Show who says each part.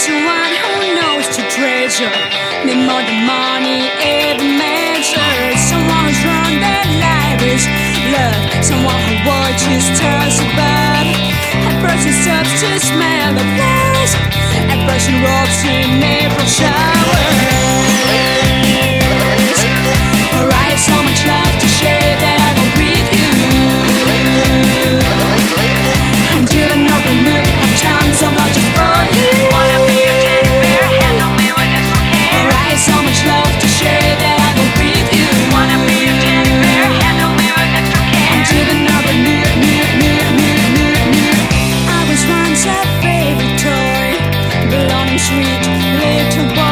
Speaker 1: Someone who knows to treasure me more than money ever measures. Someone who's run their life with love. Someone who watches stars above. A person stops to smell the flowers. A person walks in April showers. I have so much love to share that I go with you. And you don't know the look of time so much just for you. Wanna be your teddy bear, handle me with extra care. I have so much love to share that I go with you. Wanna be your teddy bear, handle me with extra care. And you don't know the I was once a favorite toy, belonging sweet little boy.